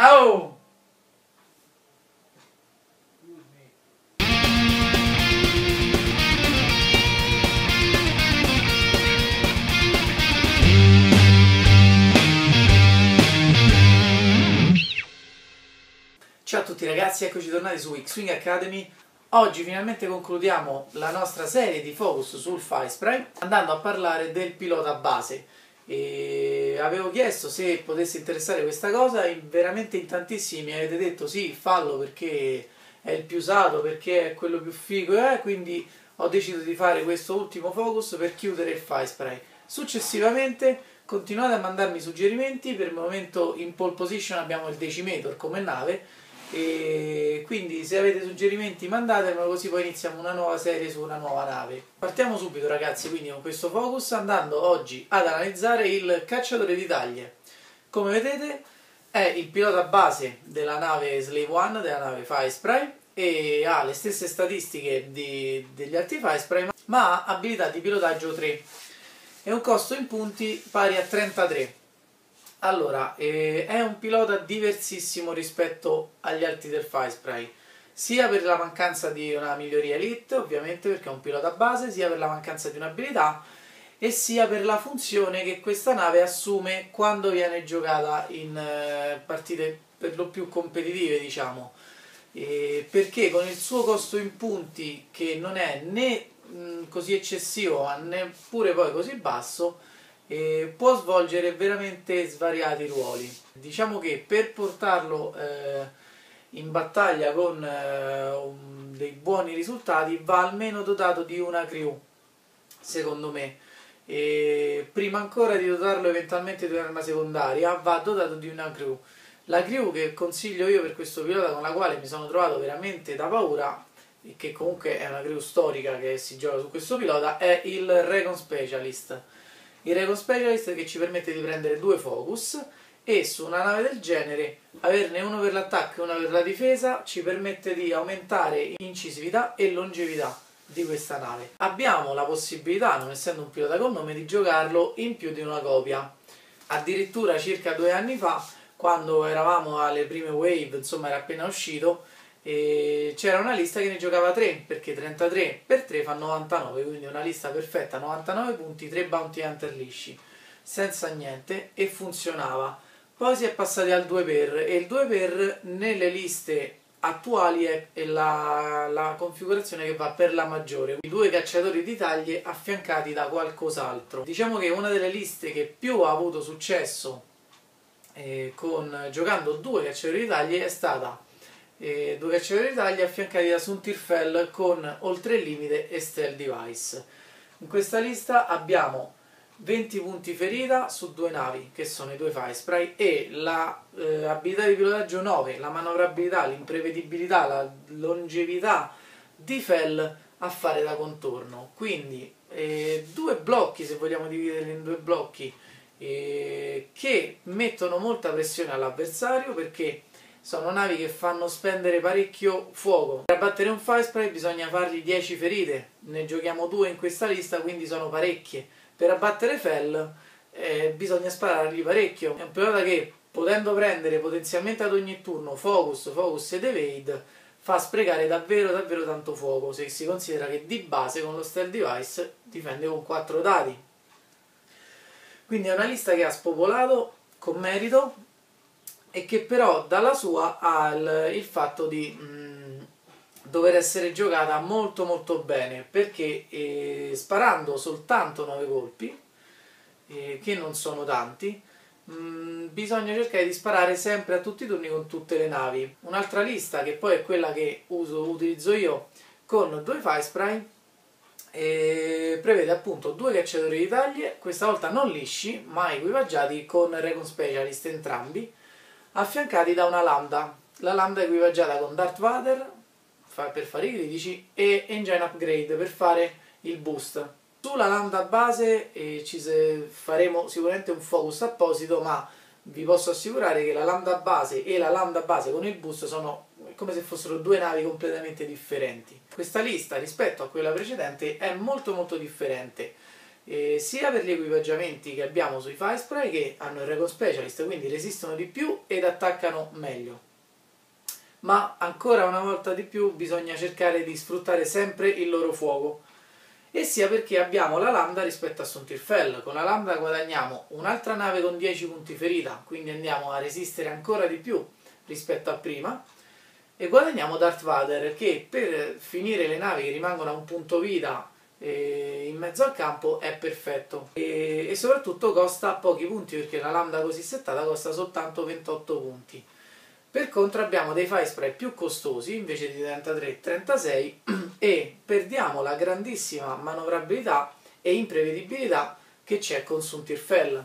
Oh! Ciao a tutti ragazzi, eccoci tornati su X-Wing Academy. Oggi finalmente concludiamo la nostra serie di focus sul Firespray andando a parlare del pilota base. E avevo chiesto se potesse interessare questa cosa e veramente in tantissimi mi avete detto sì, fallo perché è il più usato, perché è quello più figo, quindi ho deciso di fare questo ultimo focus per chiudere il Firespray. Successivamente continuate a mandarmi suggerimenti. Per il momento in pole position abbiamo il Decimator come nave, e quindi se avete suggerimenti mandatemelo, così poi iniziamo una nuova serie su una nuova nave. Partiamo subito ragazzi quindi con questo focus, andando oggi ad analizzare il cacciatore di taglie. Come vedete è il pilota base della nave Slave One, della nave Firespray, e ha le stesse statistiche degli altri Firespray, ma ha abilità di pilotaggio 3 e un costo in punti pari a 33. Allora, è un pilota diversissimo rispetto agli altri del Firespray, sia per la mancanza di una miglioria elite, ovviamente perché è un pilota base, sia per la mancanza di un'abilità e sia per la funzione che questa nave assume quando viene giocata in partite per lo più competitive, diciamo. Perché con il suo costo in punti, che non è né così eccessivo ma neppure poi così basso, può svolgere veramente svariati ruoli. Diciamo che per portarlo in battaglia con dei buoni risultati va almeno dotato di una crew, secondo me. Prima ancora di dotarlo eventualmente di un'arma secondaria, va dotato di una crew. La crew che consiglio io per questo pilota, con la quale mi sono trovato veramente da paura, e che comunque è una crew storica che si gioca su questo pilota, è il Recon Specialist. Il Recon Specialist che ci permette di prendere 2 focus e su una nave del genere averne uno per l'attacco e uno per la difesa ci permette di aumentare incisività e longevità di questa nave. Abbiamo la possibilità, non essendo un pilota con nome, di giocarlo in più di una copia. Addirittura circa 2 anni fa, quando eravamo alle prime wave, insomma era appena uscito, c'era una lista che ne giocava 3, perché 33 per 3 fa 99, quindi una lista perfetta, 99 punti, 3 bounty hunter lisci, senza niente, e funzionava. Poi si è passati al 2x, e il 2x nelle liste attuali è la configurazione che va per la maggiore, i 2 cacciatori di taglie affiancati da qualcos'altro. Diciamo che una delle liste che più ha avuto successo giocando 2 cacciatori di taglie è stata 2 cacciatori di taglie affiancati da Suntirfell con Oltre il Limite e Stealth Device. In questa lista abbiamo 20 punti ferita su 2 navi, che sono i 2 Firespray, e l'abilità di pilotaggio 9, la manovrabilità, l'imprevedibilità, la longevità di Fell a fare da contorno. Quindi 2 blocchi, se vogliamo dividerli in 2 blocchi, che mettono molta pressione all'avversario, perché sono navi che fanno spendere parecchio fuoco. Per abbattere un Firespray bisogna fargli 10 ferite, ne giochiamo 2 in questa lista, quindi sono parecchie. Per abbattere Fell bisogna sparargli parecchio. È un pilota che, potendo prendere potenzialmente ad ogni turno focus ed evade, fa sprecare davvero davvero tanto fuoco, se si considera che di base con lo Stealth Device difende con 4 dadi. Quindi è una lista che ha spopolato con merito, e che però dalla sua ha il fatto di dover essere giocata molto molto bene, perché sparando soltanto 9 colpi, che non sono tanti, bisogna cercare di sparare sempre a tutti i turni con tutte le navi. Un'altra lista, che poi è quella che utilizzo io con 2 Firespray, prevede appunto 2 cacciatori di taglie, questa volta non lisci ma equipaggiati con Recon Specialist entrambi, affiancati da una lambda. La lambda è equipaggiata con Darth Vader per fare i critici e Engine Upgrade per fare il boost. Sulla lambda base faremo sicuramente un focus apposito, ma vi posso assicurare che la lambda base e la lambda base con il boost sono come se fossero 2 navi completamente differenti. Questa lista rispetto a quella precedente è molto molto differente. sia per gli equipaggiamenti che abbiamo sui Firespray, che hanno il Recon Specialist, quindi resistono di più ed attaccano meglio. Ma ancora una volta di più bisogna cercare di sfruttare sempre il loro fuoco, e sia perché abbiamo la Lambda rispetto a Sontirfell. Con la Lambda guadagniamo un'altra nave con 10 punti ferita, quindi andiamo a resistere ancora di più rispetto a prima, e guadagniamo Darth Vader, che per finire le navi che rimangono a un punto vita in mezzo al campo è perfetto, e soprattutto costa pochi punti, perché la Lambda così settata costa soltanto 28 punti. Per contro abbiamo dei Firespray più costosi, invece di 33-36, e perdiamo la grandissima manovrabilità e imprevedibilità che c'è con Sontirfell,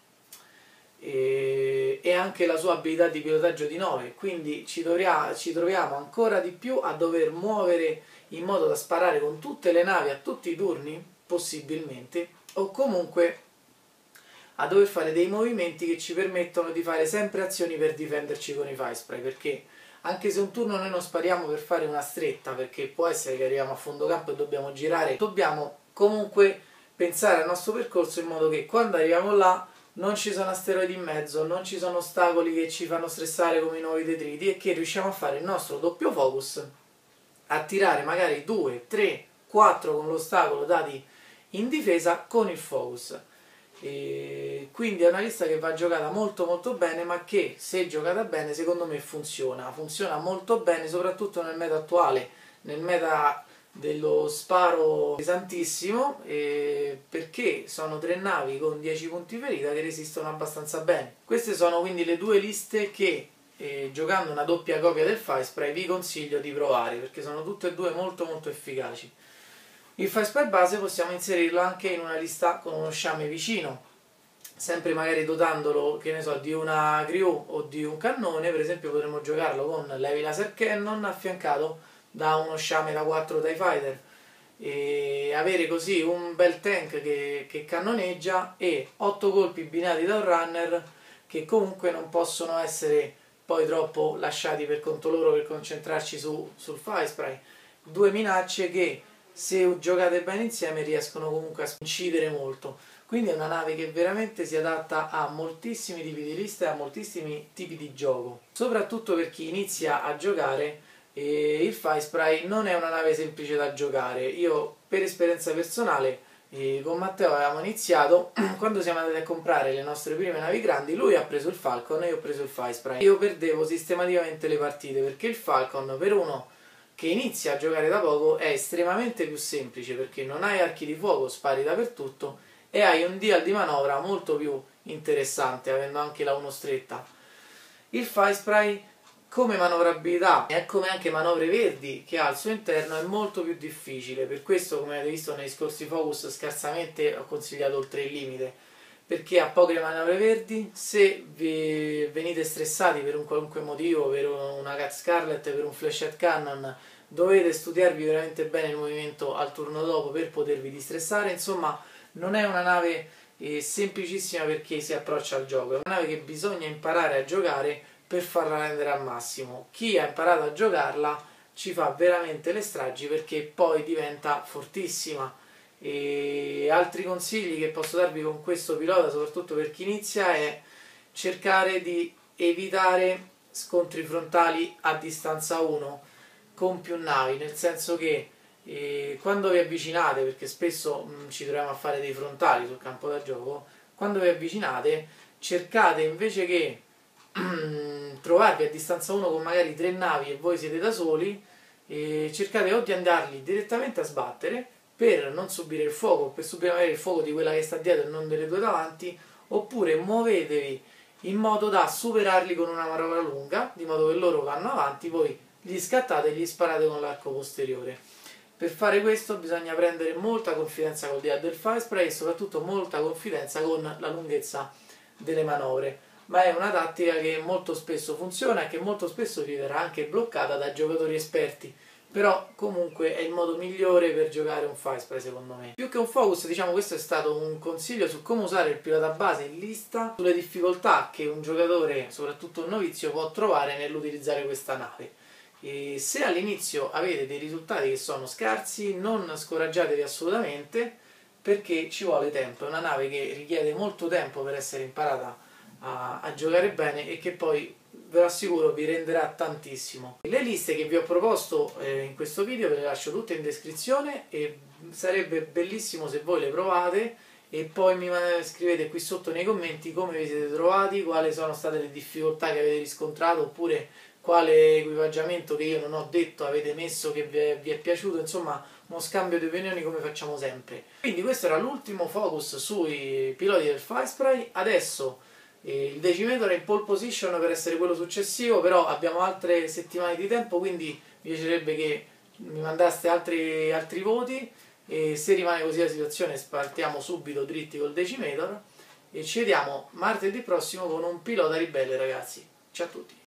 e anche la sua abilità di pilotaggio di 9, quindi ci troviamo ancora di più a dover muovere in modo da sparare con tutte le navi a tutti i turni, possibilmente, o comunque a dover fare dei movimenti che ci permettono di fare sempre azioni per difenderci con i Firespray, perché anche se un turno noi non spariamo per fare una stretta, perché può essere che arriviamo a fondo campo e dobbiamo girare, dobbiamo comunque pensare al nostro percorso in modo che quando arriviamo là non ci sono asteroidi in mezzo, non ci sono ostacoli che ci fanno stressare come i nuovi detriti, e che riusciamo a fare il nostro doppio focus, a tirare magari 2, 3, 4 con l'ostacolo dati in difesa con il focus. E quindi è una lista che va giocata molto molto bene, ma che se giocata bene secondo me funziona molto bene, soprattutto nel meta attuale, nel meta dello sparo pesantissimo, perché sono 3 navi con 10 punti ferita che resistono abbastanza bene. Queste sono quindi le due liste che giocando una doppia copia del Firespray vi consiglio di provare, perché sono tutte e due molto molto efficaci. Il Firespray base possiamo inserirlo anche in una lista con uno sciame vicino, sempre magari dotandolo, che ne so, di una crew o di un cannone. Per esempio potremmo giocarlo con l'Heavy Laser Cannon affiancato da uno sciame da 4 TIE Fighter, e avere così un bel tank che cannoneggia e 8 colpi binati da un runner che comunque non possono essere poi troppo lasciati per conto loro per concentrarci sul Firespray. 2 minacce che, se giocate bene insieme, riescono comunque a incidere molto. Quindi è una nave che veramente si adatta a moltissimi tipi di liste e a moltissimi tipi di gioco. Soprattutto per chi inizia a giocare, il Firespray non è una nave semplice da giocare. Io per esperienza personale con Matteo avevamo iniziato, quando siamo andati a comprare le nostre prime navi grandi, lui ha preso il Falcon e io ho preso il Firespray. Io perdevo sistematicamente le partite, perché il Falcon, per uno che inizia a giocare da poco, è estremamente più semplice, perché non hai archi di fuoco, spari dappertutto e hai un dial di manovra molto più interessante, avendo anche la 1 stretta. Il Firespray come manovrabilità e come anche manovre verdi che ha al suo interno è molto più difficile. Per questo, come avete visto nei scorsi focus, scarsamente ho consigliato oltre il limite, perché ha poche manovre verdi. Se venite stressati per un qualunque motivo, per una Cat Scarlet, per un Flechette Cannon, dovete studiarvi veramente bene il movimento al turno dopo per potervi distressare. Insomma, non è una nave semplicissima perché si approccia al gioco, è una nave che bisogna imparare a giocare per farla rendere al massimo. Chi ha imparato a giocarla ci fa veramente le stragi, perché poi diventa fortissima. E altri consigli che posso darvi con questo pilota, soprattutto per chi inizia, è cercare di evitare scontri frontali a distanza 1 con più navi, nel senso che quando vi avvicinate, perché spesso ci troviamo a fare dei frontali sul campo da gioco, quando vi avvicinate cercate, invece che trovarvi a distanza 1 con magari 3 navi e voi siete da soli, cercate o di andarli direttamente a sbattere per non subire il fuoco, per subire magari il fuoco di quella che sta dietro e non delle due davanti, oppure muovetevi in modo da superarli con una manovra lunga, di modo che loro vanno avanti, voi gli scattate e gli sparate con l'arco posteriore. Per fare questo bisogna prendere molta confidenza col dial del Firespray e soprattutto molta confidenza con la lunghezza delle manovre, ma è una tattica che molto spesso funziona e che molto spesso vi verrà anche bloccata da giocatori esperti, però comunque è il modo migliore per giocare un Firespray, secondo me. Più che un focus, diciamo, questo è stato un consiglio su come usare il pilota base in lista, sulle difficoltà che un giocatore, soprattutto un novizio, può trovare nell'utilizzare questa nave. E se all'inizio avete dei risultati che sono scarsi, non scoraggiatevi assolutamente, perché ci vuole tempo, è una nave che richiede molto tempo per essere imparata a giocare bene e che poi ve lo assicuro vi renderà tantissimo. Le liste che vi ho proposto in questo video ve le lascio tutte in descrizione e sarebbe bellissimo se voi le provate e poi mi scrivete qui sotto nei commenti come vi siete trovati, quali sono state le difficoltà che avete riscontrato oppure quale equipaggiamento che io non ho detto avete messo che vi è piaciuto, insomma uno scambio di opinioni come facciamo sempre. Quindi questo era l'ultimo focus sui piloti del Firespray. Adesso il decimetro è in pole position per essere quello successivo, però abbiamo altre settimane di tempo, quindi mi piacerebbe che mi mandaste altri voti e se rimane così la situazione partiamo subito dritti col decimetro e ci vediamo martedì prossimo con un pilota ribelle, ragazzi. Ciao a tutti!